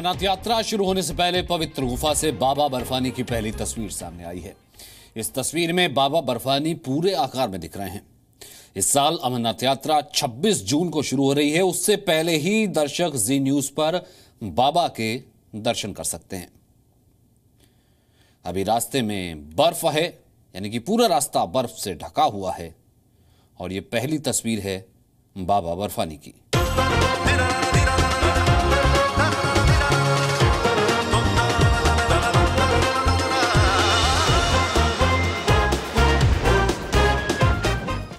अमरनाथ यात्रा शुरू होने से पहले पवित्र गुफा से बाबा बर्फानी की पहली तस्वीर सामने आई है। इस तस्वीर में बाबा बर्फानी पूरे आकार में दिख रहे हैं। इस साल अमरनाथ यात्रा 26 जून को शुरू हो रही है। उससे पहले ही दर्शक जी न्यूज पर बाबा के दर्शन कर सकते हैं। अभी रास्ते में बर्फ है, यानी कि पूरा रास्ता बर्फ से ढका हुआ है और ये पहली तस्वीर है बाबा बर्फानी की।